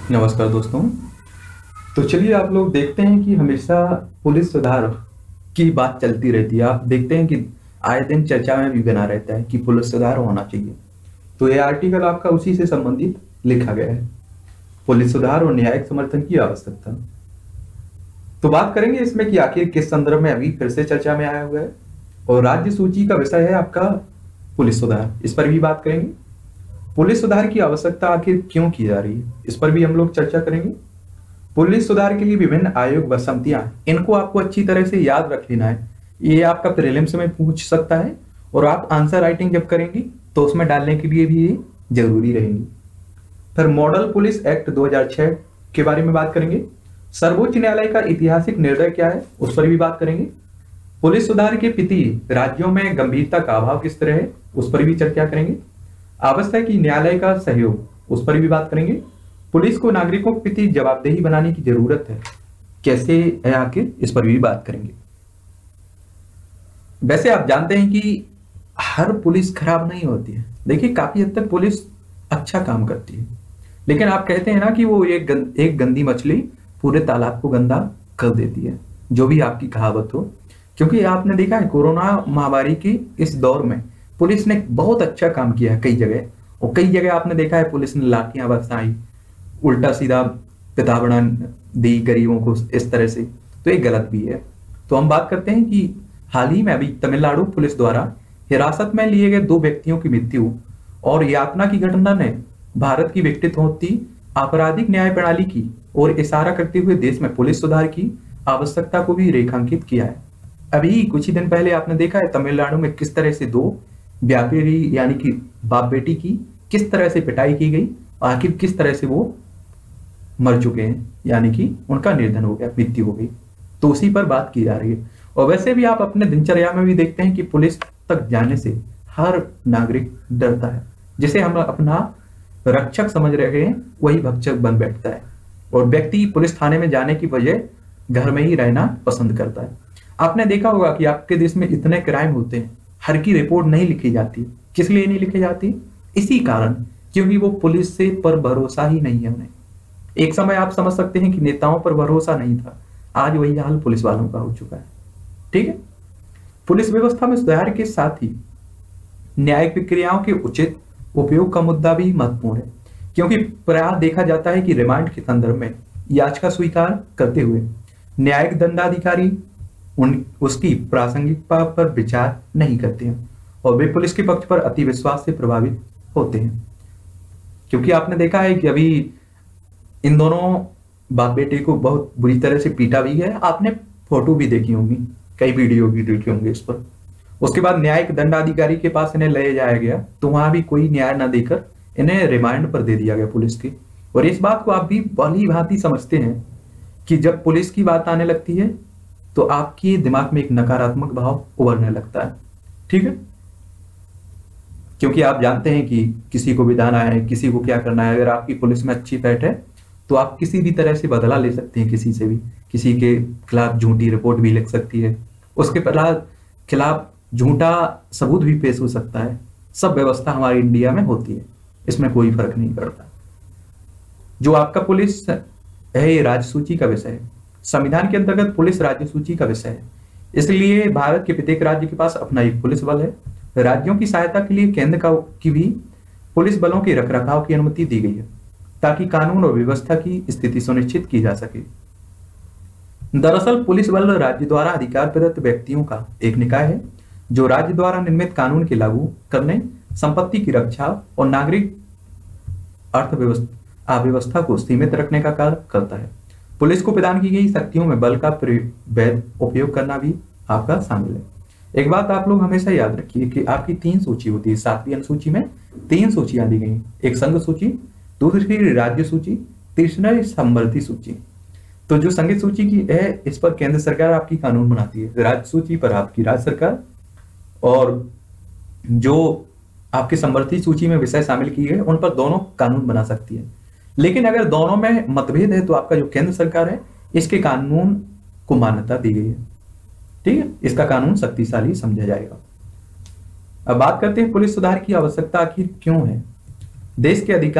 नमस्कार दोस्तों। तो चलिए आप लोग देखते हैं कि हमेशा पुलिस सुधार की बात चलती रहती है। आप देखते हैं कि आए दिन चर्चा में भी बना रहता है कि पुलिस सुधार होना चाहिए। तो ये आर्टिकल आपका उसी से संबंधित लिखा गया है, पुलिस सुधार और न्यायिक समर्थन की आवश्यकता। तो बात करेंगे इसमें कि आखिर किस संदर्भ में अभी फिर से चर्चा में आया हुआ है। और राज्य सूची का विषय है आपका पुलिस सुधार, इस पर भी बात करेंगे। पुलिस सुधार की आवश्यकता आखिर क्यों की जा रही है, इस पर भी हम लोग चर्चा करेंगे। पुलिस सुधार के लिए विभिन्न आयोग व समितियां, इनको आपको अच्छी तरह से याद रख लेना है। ये आपका प्रीलिम्स में पूछ सकता है और आप आंसर राइटिंग जब करेंगी तो उसमें डालने के लिए भी ये जरूरी रहेंगी। फिर मॉडल पुलिस एक्ट 2006 के बारे में बात करेंगे। सर्वोच्च न्यायालय का ऐतिहासिक निर्णय क्या है, उस पर भी बात करेंगे। पुलिस सुधार के प्रति राज्यों में गंभीरता का अभाव किस तरह है, उस पर भी चर्चा करेंगे। आवश्यक कि न्यायालय का सहयोग, उस पर भी बात करेंगे। पुलिस को नागरिकों के प्रति जवाबदेही बनाने की जरूरत है, कैसे है आखिर, इस पर भी बात करेंगे। वैसे आप जानते हैं कि हर पुलिस खराब नहीं होती है। देखिए काफी हद तक पुलिस अच्छा काम करती है, लेकिन आप कहते हैं ना कि वो एक गंदी मछली पूरे तालाब को गंदा कर देती है, जो भी आपकी कहावत हो। क्योंकि आपने देखा है कोरोना महामारी की इस दौर में पुलिस ने बहुत अच्छा काम किया है कई जगह। और कई जगह आपने देखा है पुलिस ने लाठियां बरसाई, उल्टा सीधा पिताबड़ा दी गरीबों को इस तरह से, तो ये गलत भी है। तो हम बात करते हैं कि हाल ही में अभी तमिलनाडु पुलिस द्वारा हिरासत में लिए गए 2 व्यक्तियों की मृत्यु और यातना की घटना ने भारत की विकसित होती आपराधिक न्याय प्रणाली की ओर इशारा करते हुए देश में पुलिस सुधार की आवश्यकता को भी रेखांकित किया है। अभी कुछ ही दिन पहले आपने देखा है तमिलनाडु में किस तरह से 2 व्यापारी यानी कि बाप बेटी की किस तरह से पिटाई की गई, आखिर किस तरह से वो मर चुके हैं, यानी कि उनका निधन हो गया, मृत्यु हो गई। तो उसी पर बात की जा रही है। और वैसे भी आप अपने दिनचर्या में भी देखते हैं कि पुलिस तक जाने से हर नागरिक डरता है। जिसे हम अपना रक्षक समझ रहे हैं वही भक्षक बन बैठता है, और व्यक्ति पुलिस थाने में जाने की वजह घर में ही रहना पसंद करता है। आपने देखा होगा कि आपके देश में इतने क्राइम होते हैं, हर की रिपोर्ट नहीं लिखी जाती। किस लिए नहीं लिखी जाती? इसी कारण, क्योंकि वो पुलिस से पर भरोसा ही नहीं है उन्हें। एक समय आप समझ सकते हैं कि नेताओं पर भरोसा नहीं था, आज वही हाल पुलिस वालों का हो चुका है। ठीक है। पुलिस व्यवस्था में सुधार के साथ ही न्यायिक प्रक्रियाओं के उचित उपयोग का मुद्दा भी महत्वपूर्ण है, क्योंकि प्रायः देखा जाता है कि रिमांड के संदर्भ में याचिका स्वीकार करते हुए न्यायिक दंडाधिकारी उसकी प्रासंगिकता पर विचार नहीं करते हैं और वे पुलिस के पक्ष पर अति विश्वास से प्रभावित होते हैं। क्योंकि आपने देखा है कि अभी इन दोनों बाप बेटे को बहुत बुरी तरह से पीटा भी है। आपने फोटो भी देखी होंगी, कई वीडियो भी देखे होंगे इस पर। उसके बाद न्यायिक दंडाधिकारी के पास इन्हें ले जाया गया, तो वहां भी कोई न्याय न देकर इन्हें रिमांड पर दे दिया गया पुलिस के। और इस बात को आप भी भली भांति समझते हैं कि जब पुलिस की बात आने लगती है तो आपके दिमाग में एक नकारात्मक भाव उभरने लगता है। ठीक है। क्योंकि आप जानते हैं कि किसी को बिताना है, किसी को क्या करना है। अगर आपकी पुलिस में अच्छी पैठ है तो आप किसी भी तरह से बदला ले सकते हैं, किसी से भी, किसी के खिलाफ झूठी रिपोर्ट भी लिख सकती है, उसके खिलाफ झूठा सबूत भी पेश हो सकता है। सब व्यवस्था हमारे इंडिया में होती है, इसमें कोई फर्क नहीं पड़ता। जो आपका पुलिस है ये राज्य सूची का विषय है। संविधान के अंतर्गत पुलिस राज्य सूची का विषय है, इसलिए भारत के प्रत्येक राज्य के पास अपना एक पुलिस बल है। राज्यों की सहायता के लिए केंद्र की भी पुलिस बलों के रखरखाव की अनुमति दी गई है, ताकि कानून और व्यवस्था की स्थिति सुनिश्चित की जा सके। दरअसल पुलिस बल राज्य द्वारा अधिकार प्रदत्त व्यक्तियों का एक निकाय है, जो राज्य द्वारा निर्मित कानून के लागू करने, संपत्ति की रक्षा और नागरिक अर्थव्यवस्था को सीमित रखने का कार्य करता है। पुलिस को प्रदान की गई शक्तियों में बल का वैध उपयोग करना भी आपका शामिल है। एक बात आप लोग हमेशा याद रखिए कि आपकी 3 सूची होती है। 7वीं अनुसूची में 3 सूचियां दी गई, एक संघ सूची, दूसरी राज्य सूची, तीसरी संवर्ती सूची। तो जो संघ सूची की है इस पर केंद्र सरकार आपकी कानून बनाती है, राज्य सूची पर आपकी राज्य सरकार, और जो आपकी संवर्ती सूची में विषय शामिल किए गए उन पर दोनों कानून बना सकती है। लेकिन अगर दोनों में मतभेद है तो आपका जो केंद्र सरकार है इसके कानून को मान्यता दी गई है। ठीक है, इसका कानून शक्तिशाली समझा जाएगा। अब बात करते हैं पुलिस सुधार की आवश्यकता आखिर क्यों है। देश के अधिकांश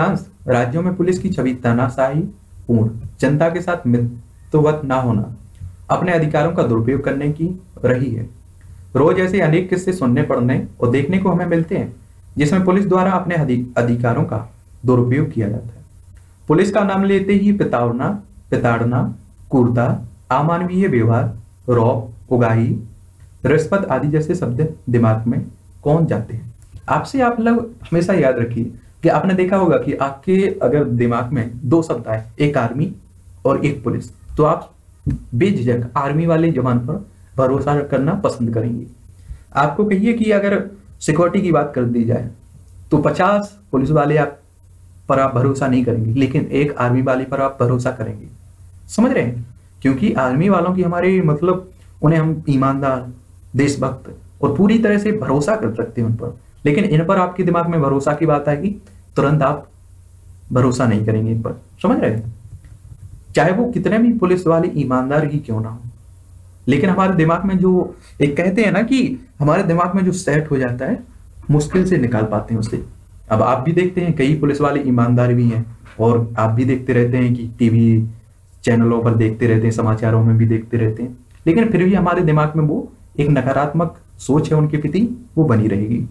राज्यों में पुलिस की छवि तानाशाही पूर्ण, जनता के साथ मित्रवत ना होना, अपने अधिकारों का दुरुपयोग करने की रही है। रोज ऐसे अनेक किस्से सुनने, पढ़ने और देखने को हमें मिलते हैं जिसमें पुलिस द्वारा अपने अधिकारों का दुरुपयोग किया जाता है। पुलिस का नाम लेते ही प्रताड़ना, क्रूरता, अमानवीय व्यवहार, रौब, उगाही, रिश्वत आदि जैसे शब्द दिमाग में कौन जाते हैं। आपसे आप लोग हमेशा याद रखिए कि आपने देखा होगा कि आपके अगर दिमाग में दो शब्द आए, एक आर्मी और एक पुलिस, तो आप बेझिझक आर्मी वाले जवान पर भरोसा करना पसंद करेंगे। आपको कहिए कि अगर सिक्योरिटी की बात कर दी जाए तो 50 पुलिस वाले आप पर आप भरोसा नहीं करेंगे, लेकिन एक आर्मी वाले पर आप भरोसा करेंगे। समझ रहे हैं? क्योंकि आर्मी वालों की हमारे मतलब उन्हें हम ईमानदार, देशभक्त और पूरी तरह से भरोसा कर सकते हैं उन पर, लेकिन इन पर आपके दिमाग में भरोसा की बात आएगी, तुरंत आप भरोसा नहीं करेंगे इन पर। समझ रहे हैं? चाहे वो कितने भी पुलिस वाले ईमानदार ही क्यों ना हो, लेकिन हमारे दिमाग में जो एक कहते हैं ना कि हमारे दिमाग में जो सेट हो जाता है, मुश्किल से निकाल पाते हैं उसे। अब आप भी देखते हैं कई पुलिस वाले ईमानदार भी हैं, और आप भी देखते रहते हैं कि टीवी चैनलों पर देखते रहते हैं, समाचारों में भी देखते रहते हैं, लेकिन फिर भी हमारे दिमाग में वो एक नकारात्मक सोच है उनके प्रति, वो बनी रहेगी।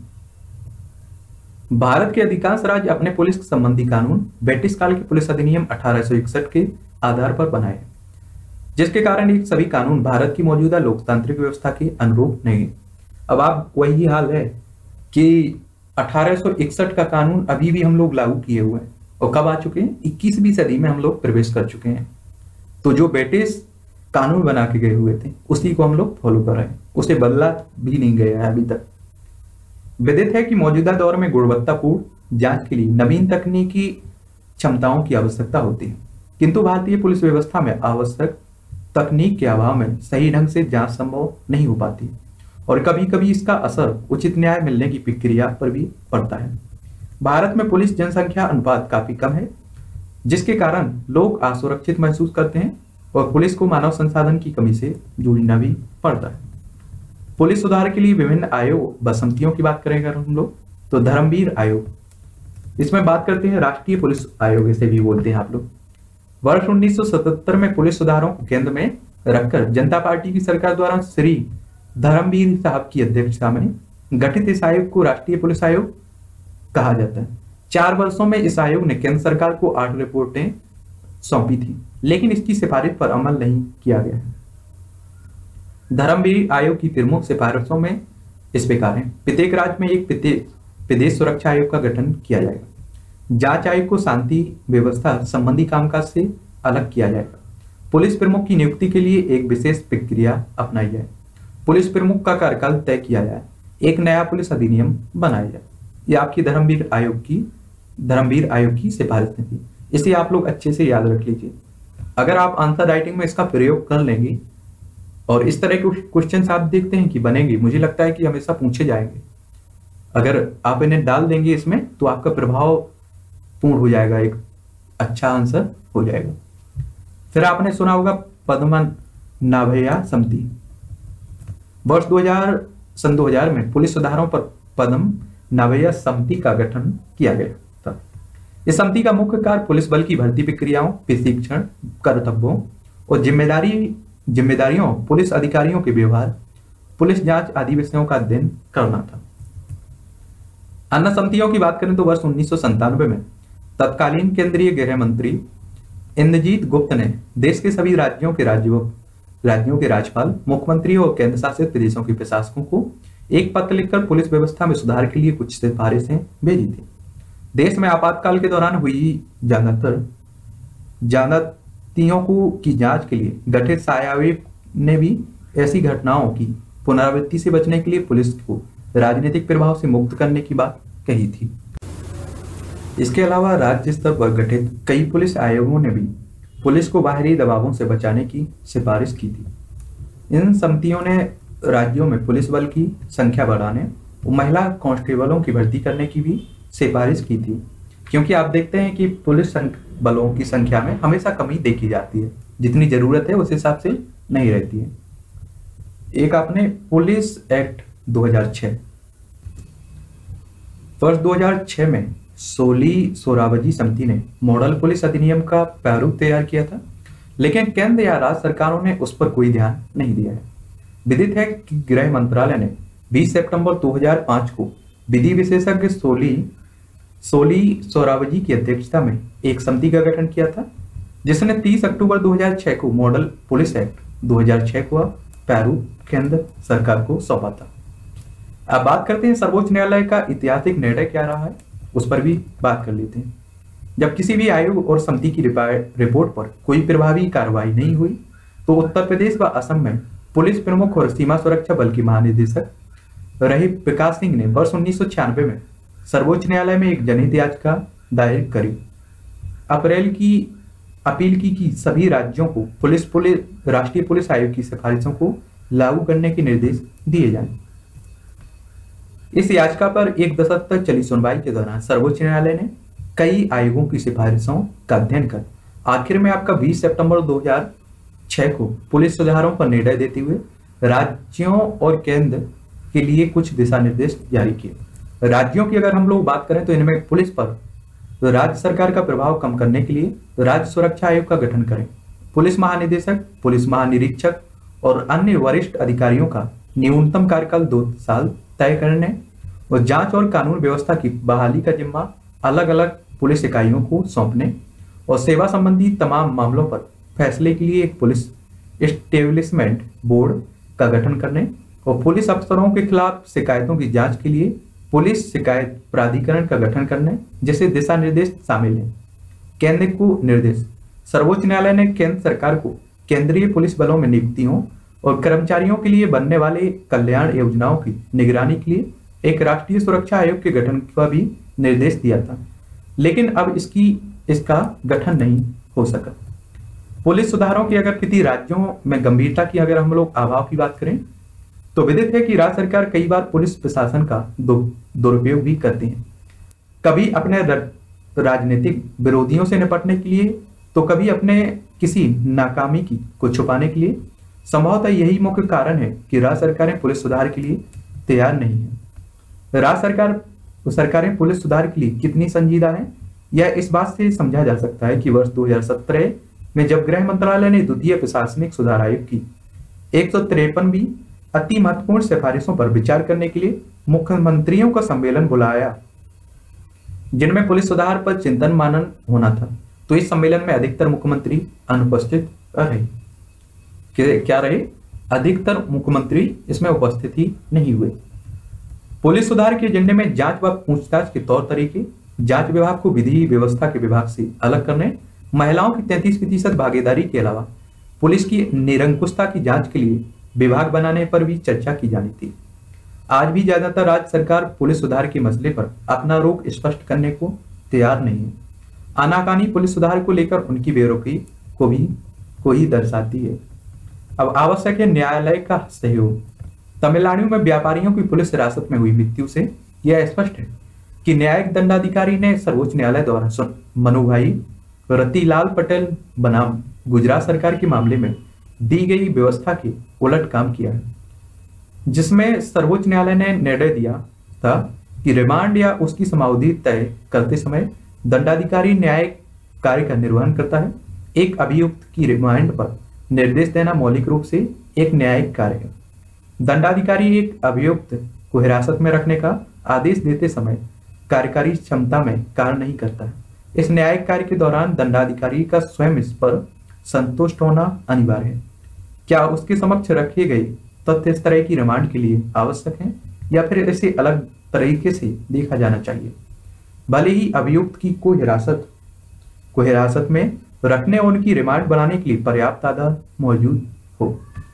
भारत के अधिकांश राज्य अपने पुलिस संबंधी कानून ब्रिटिश काल के पुलिस अधिनियम 1861 के आधार पर बनाए, जिसके कारण ये सभी कानून भारत की मौजूदा लोकतांत्रिक व्यवस्था के अनुरूप नहीं। अब आप वही हाल है कि 1861 का कानून अभी भी हम लोग लागू किए हुए हैं, और कब आ चुके हैं? 21वीं सदी में हम लोग प्रवेश कर चुके हैं। तो जो ब्रिटिश कानून बना के गए हुए थे उसी को हम लोग फॉलो कर रहे हैं, उसे बदला भी नहीं गया है अभी तक। विदित है कि मौजूदा दौर में गुणवत्तापूर्ण जांच के लिए नवीन तकनीकी क्षमताओं की आवश्यकता होती है, किंतु भारतीय पुलिस व्यवस्था में आवश्यक तकनीक के अभाव में सही ढंग से जांच संभव नहीं हो पाती, और कभी कभी इसका असर उचित न्याय मिलने की प्रक्रिया पर भी पड़ता है। भारत में पुलिस जनसंख्या अनुपात काफी कम है, जिसके कारण लोग असुरक्षित महसूस करते हैं, और पुलिस को मानव संसाधन की कमी से जूझना भी पड़ता है। पुलिस सुधार के लिए विभिन्न आयोग व समितियों की बात करें अगर हम लोग, तो धर्मवीर आयोग, इसमें बात करते हैं राष्ट्रीय पुलिस आयोग इसे भी बोलते हैं आप लोग। वर्ष 1977 में पुलिस सुधारों को केंद्र में रखकर जनता पार्टी की सरकार द्वारा श्री धर्मवीर साहब की अध्यक्षता में गठित इस आयोग को राष्ट्रीय पुलिस आयोग कहा जाता है। 4 वर्षों में इस आयोग ने केंद्र सरकार को 8 रिपोर्टें सौंपी थी, लेकिन इसकी सिफारिश पर अमल नहीं किया गया है। धर्मवीर आयोग की प्रमुख सिफारिशों में इस प्रकार है: प्रत्येक राज्य में एक प्रदेश सुरक्षा आयोग का गठन किया जाएगा। जांच आयोग को शांति व्यवस्था संबंधी कामकाज से अलग किया जाएगा। पुलिस प्रमुख की नियुक्ति के लिए एक विशेष प्रक्रिया अपनाई जाए। पुलिस प्रमुख का कार्यकाल तय किया जाए। एक नया पुलिस अधिनियम बनाया जाए। ये आपकी धर्मवीर आयोग की सिफारिश थी। इसे आप लोग अच्छे से याद रख लीजिए। अगर आप आंसर राइटिंग में इसका प्रयोग कर लेंगे और इस तरह के क्वेश्चंस आप देखते हैं कि बनेंगे, मुझे लगता है कि हमेशा पूछे जाएंगे, अगर आप इन्हें डाल देंगे इसमें तो आपका प्रभाव पूर्ण हो जाएगा, एक अच्छा आंसर हो जाएगा। फिर आपने सुना होगा पद्मनाभैया समिति। वर्ष 2000 में पुलिस सुधारों पर पद्मनाभैया समिति का गठन किया गया था। इस समिति का मुख्य कार्य पुलिस बल की भर्ती प्रक्रियाओं, प्रशिक्षण, कर्तव्यों और जिम्मेदारियों, पुलिस अधिकारियों के व्यवहार, पुलिस जांच आदि विषयों का अध्ययन करना था। अन्य समितियों की बात करें तो वर्ष 1997 में तत्कालीन केंद्रीय गृह मंत्री इंद्रजीत गुप्त ने देश के सभी राज्यों के राज्यपाल, मुख्यमंत्री और केंद्र शासित प्रदेशों के प्रशासकों को एक पत्र लिखकर पुलिस व्यवस्था में सुधार के लिए कुछ सिफारिशें भेजी थी। देश में आपातकाल के दौरान हुई ज्यादतियों की जांच के लिए गठित आयोग ने भी ऐसी घटनाओं की पुनरावृत्ति से बचने के लिए पुलिस को राजनीतिक प्रभाव से मुक्त करने की बात कही थी। इसके अलावा राज्य स्तर पर गठित कई पुलिस आयोगों ने भी पुलिस को बाहरी दबावों से बचाने की सिफारिश की थी। इन समितियों ने राज्यों में पुलिस बल की संख्या बढ़ाने और महिला कांस्टेबलों की भर्ती करने की भी सिफारिश की थी, क्योंकि आप देखते हैं कि पुलिस बलों की संख्या में हमेशा कमी देखी जाती है, जितनी जरूरत है उस हिसाब से नहीं रहती है। एक आपने पुलिस एक्ट 2006, वर्ष 2006 में सोली सोराबजी समिति ने मॉडल पुलिस अधिनियम का प्रारूप तैयार किया था, लेकिन केंद्र या राज्य सरकारों ने उस पर कोई ध्यान नहीं दिया है। विदित है कि गृह मंत्रालय ने 20 सितंबर 2005 को विधि विशेषज्ञ सोली सोराबजी की अध्यक्षता में एक समिति का गठन किया था, जिसने 30 अक्टूबर 2006 को मॉडल पुलिस एक्ट 2006 का प्रारूप केंद्र सरकार को सौंपा था। अब बात करते हैं सर्वोच्च न्यायालय का ऐतिहासिक निर्णय क्या रहा है, उस पर भी बात कर लेते हैं। जब किसी भी आयोग और समिति की रिपोर्ट पर कोई प्रभावी कार्रवाई नहीं हुई, तो उत्तर प्रदेश व असम में पुलिस प्रमुख और सीमा सुरक्षा बल के महानिदेशक रहे विकास सिंह ने वर्ष 1996 में सर्वोच्च न्यायालय में एक जनहित याचिका दायर करी। अपील की कि सभी राज्यों को राष्ट्रीय पुलिस आयोग की सिफारिशों को लागू करने के निर्देश दिए जाएं। इस याचिका पर एक दशक तक चली सुनवाई के दौरान सर्वोच्च न्यायालय ने कई आयोगों की सिफारिशों का अध्ययन कर आखिर में आपका 20 सितंबर 2006 को पुलिस सुधारों पर निर्णय देते हुए राज्यों और केंद्र के लिए कुछ दिशा निर्देश जारी किए। राज्यों की अगर हम लोग बात करें तो इनमें पुलिस पर राज्य सरकार का प्रभाव कम करने के लिए राज्य सुरक्षा आयोग का गठन करें, पुलिस महानिदेशक, पुलिस महानिरीक्षक और अन्य वरिष्ठ अधिकारियों का न्यूनतम कार्यकाल 2 साल तय करने और जांच और कानून व्यवस्था की बहाली का जिम्मा अलग अलग पुलिस इकाइयों को सौंपने और सेवा संबंधी तमाम मामलों पर फैसले के लिए एक पुलिस एस्टेब्लिशमेंट बोर्ड का गठन करने और पुलिस अफसरों के खिलाफ शिकायतों की जांच के लिए पुलिस शिकायत प्राधिकरण का गठन करने जैसे दिशा निर्देश शामिल हैं। केंद्र को निर्देश। सर्वोच्च न्यायालय ने केंद्र सरकार को केंद्रीय पुलिस बलों में नियुक्तियों और कर्मचारियों के लिए बनने वाले कल्याण योजनाओं की निगरानी के लिए एक राष्ट्रीय सुरक्षा आयोग के गठन का भी निर्देश दिया था, लेकिन अब इसका गठन नहीं हो सका। पुलिस सुधारों की अगर किसी राज्यों में गंभीरता की अगर हम लोग अभाव की बात करें तो विदित है कि राज्य सरकार कई बार पुलिस प्रशासन का दुरुपयोग भी करती है, कभी अपने राजनीतिक विरोधियों से निपटने के लिए तो कभी अपने किसी नाकामी को छुपाने के लिए। संभवतः यही मुख्य कारण है कि राज्य सरकारें पुलिस सुधार के लिए तैयार नहीं है। राज्य सरकारें पुलिस सुधार के लिए कितनी संजीदा हैं, यह इस बात से समझा जा सकता है कि वर्ष 2017 में जब गृह मंत्रालय ने द्वितीय प्रशासनिक सुधार आयोग की 153वीं अति महत्वपूर्ण सिफारिशों पर विचार करने के लिए मुख्यमंत्रियों का सम्मेलन बुलाया, जिनमें पुलिस सुधार पर चिंतन मनन होना था, तो इस सम्मेलन में अधिकतर मुख्यमंत्री अनुपस्थित रहे। क्या रहे? अधिकतर मुख्यमंत्री इसमें उपस्थित ही नहीं हुए। पुलिस सुधार के एजेंडे में जांच व पूछताछ के तौर तरीके, जांच विभाग को विधि व्यवस्था के विभाग से अलग करने, महिलाओं की 33% भागीदारी के अलावा पुलिस की निरंकुशता की जांच के लिए विभाग बनाने पर भी चर्चा की जानी थी। आज भी ज्यादातर राज्य सरकार पुलिस सुधार के मसले पर अपना रुख स्पष्ट करने को तैयार नहीं है। आनाकानी पुलिस सुधार को लेकर उनकी बेरुखी को ही दर्शाती है। अब आवश्यक है न्यायालय का सहयोग। तमिलनाडु में व्यापारियों की पुलिस हिरासत में हुई मृत्यु से यह स्पष्ट है कि न्यायिक दंडाधिकारी ने सर्वोच्च न्यायालय द्वारा मनुभाई रतिलाल पटेल बनाम गुजरात सरकार के मामले में दी गई व्यवस्था के उलट काम किया है, जिसमें सर्वोच्च न्यायालय ने निर्णय दिया था कि रिमांड या उसकी समावधि तय करते समय दंडाधिकारी न्यायिक कार्य का निर्वहन करता है। एक अभियुक्त की रिमांड पर निर्देश देना मौलिक रूप से एक न्यायिक कार्य है। दंडाधिकारी एक अभियुक्त को हिरासत में रखने का आदेश देते समय कार्यकारी क्षमता में कार्य नहीं करता है। इस न्यायिक कार्य के दौरान दंडाधिकारी का स्वयं इस पर संतुष्ट होना अनिवार्य है। क्या उसके समक्ष रखे गए तथ्य इस तरह की रिमांड के लिए आवश्यक हैं या फिर इसे अलग तरीके से देखा जाना चाहिए? भले ही अभियुक्त की को हिरासत में रखने और उनकी रिमांड बनाने के लिए पर्याप्त आधार मौजूद हो।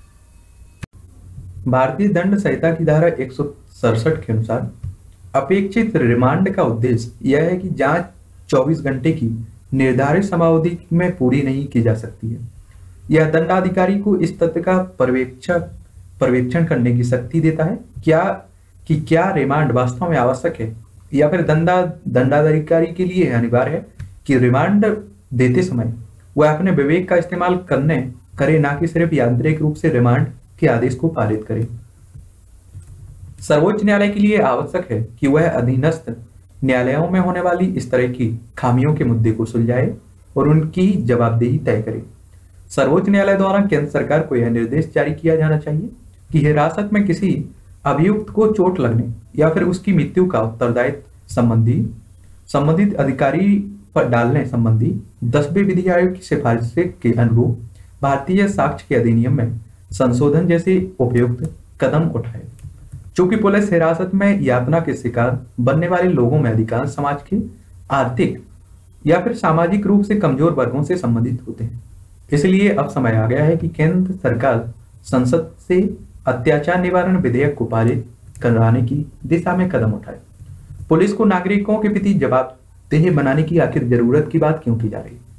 भारतीय दंड संहिता की धारा 167 के अनुसार अपेक्षित रिमांड का उद्देश्य यह है कि जांच 24 घंटे की निर्धारित समयावधि में पूरी नहीं की जा सकती है। यह दंडाधिकारी को इस तथ्य का पर्यवेक्षण करने की शक्ति देता है क्या रिमांड वास्तव में आवश्यक है या फिर दंडाधिकारी के लिए अनिवार्य है कि रिमांड देते समय वह अपने विवेक का इस्तेमाल करे, ना कि सिर्फ यांत्रिक रूप से रिमांड के आदेश को पारित करे। सर्वोच्च न्यायालय के लिए आवश्यक है कि वह अधीनस्थ न्यायालयों में होने वाली इस तरह की खामियों के मुद्दे को सुलझाए और उनकी जवाबदेही तय करे। सर्वोच्च न्यायालय द्वारा केंद्र सरकार को यह निर्देश जारी किया जाना चाहिए कि हिरासत में किसी अभियुक्त को चोट लगने या फिर उसकी मृत्यु का उत्तरदायित्व संबंधित अधिकारी पर डालने संबंधी 10वें विधि आयोग की सिफारिश के अनुरूप भारतीय साक्ष्य के अधिनियम में संशोधन जैसे उपयुक्त कदम उठाए। चूंकि पुलिस हिरासत में यातना के शिकार बनने वाले लोगों में अधिकांश समाज के आर्थिक या फिर सामाजिक रूप से कमजोर वर्गों से संबंधित होते हैं, इसलिए अब समय आ गया है कि केंद्र सरकार संसद से अत्याचार निवारण विधेयक को पारित कराने की दिशा में कदम उठाए। पुलिस को नागरिकों के प्रति जवाबदेह बनाने की आखिर जरूरत की बात क्यों की जा रही है?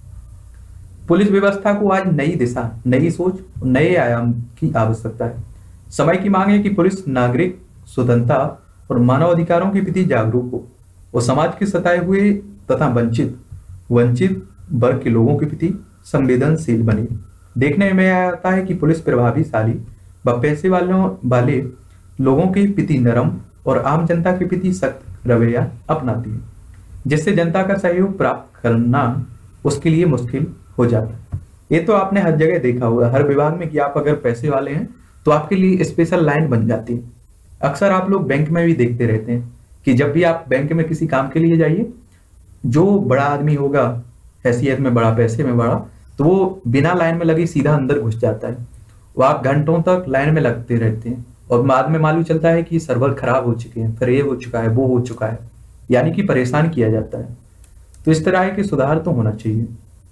पुलिस व्यवस्था को आज नई दिशा, नई सोच, नए आयाम की आवश्यकता है। समय की मांग है कि पुलिस नागरिक स्वतंत्रता और मानव अधिकारों के प्रति जागरूक हो और समाज के सताए हुए तथा वंचित वर्ग के लोगों के प्रति संवेदनशील बने। देखने में आता है कि पुलिस प्रभावशाली व पैसे वाले लोगों के प्रति नरम और आम जनता के प्रति सख्त रवैया अपनाती है, जिससे जनता का सहयोग प्राप्त करना उसके लिए मुश्किल हो जाता है। ये तो आपने हर जगह देखा होगा, हर विभाग में, कि आप अगर पैसे वाले हैं तो आपके लिए स्पेशल लाइन बन जाती है। अक्सर आप लोग बैंक में भी देखते रहते हैं कि जब भी आप बैंक में किसी काम के लिए जाइए, जो बड़ा आदमी होगा, हैसियत में बड़ा, पैसे में बड़ा, तो वो बिना लाइन में लगे सीधा अंदर घुस जाता है। वो आप घंटों तक लाइन में लगते रहते हैं और बाद में मालूम चलता है कि सर्वर खराब हो चुके हैं, फिर ये हो चुका है, वो हो चुका है, यानी कि परेशान किया जाता है। तो इस तरह के सुधार तो होना चाहिए।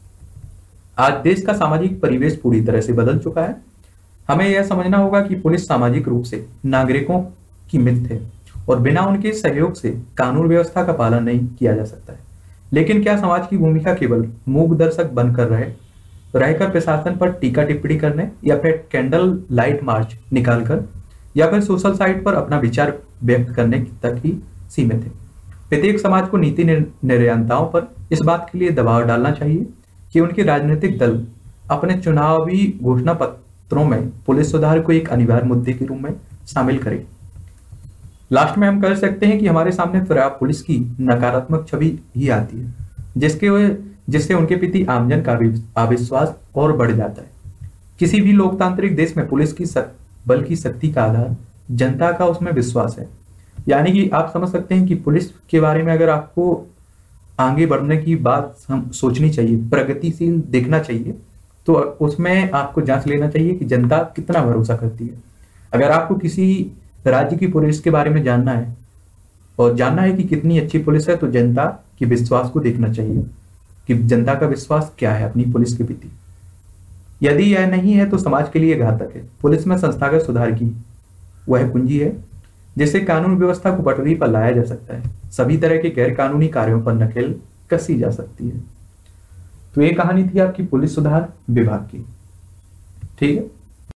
आज देश का सामाजिक परिवेश पूरी तरह से बदल चुका है। हमें यह समझना होगा कि पुलिस सामाजिक रूप से नागरिकों की मित्र है और बिना उनके सहयोग से कानून व्यवस्था का पालन नहीं किया जा सकता है। लेकिन क्या समाज की भूमिका केवल मूक दर्शक बनकर रहकर प्रशासन पर टीका टिप्पणी करने या फिर कैंडल लाइट मार्च निकालकर या फिर सोशल साइट पर अपना विचार व्यक्त करने तक ही सीमित है? प्रत्येक समाज को नीति निर्माताओं पर इस बात के लिए दबाव डालना चाहिए कि उनके राजनीतिक दल अपने चुनावी घोषणा पत्रों में पुलिस सुधार को एक अनिवार्य मुद्दे के रूप में शामिल करें। लास्ट में हम कह सकते हैं कि हमारे सामने पुलिस की नकारात्मक छवि ही आती है, जिससे उनके प्रति आमजन का अविश्वास और बढ़ जाता है। किसी भी लोकतांत्रिक देश में पुलिस की बल की शक्ति का आधार जनता का उसमें विश्वास है। यानी कि आप समझ सकते हैं कि पुलिस के बारे में अगर आपको आगे बढ़ने की बात हम सोचनी चाहिए, प्रगतिशील देखना चाहिए, तो उसमें आपको जांच लेना चाहिए कि जनता कितना भरोसा करती है। अगर आपको किसी राज्य की पुलिस के बारे में जानना है और जानना है कि कितनी अच्छी पुलिस है, तो जनता के विश्वास को देखना चाहिए कि जनता का विश्वास क्या है अपनी पुलिस के प्रति। यदि यह नहीं है तो समाज के लिए घातक है। पुलिस में संस्थागत सुधार की वह कुंजी है जिससे कानून व्यवस्था को पटरी पर लाया जा सकता है। सभी तरह के गैर कानूनी कार्यों पर नकेल कसी जा सकती है। तो ये कहानी थी आपकी पुलिस सुधार विभाग की। ठीक है।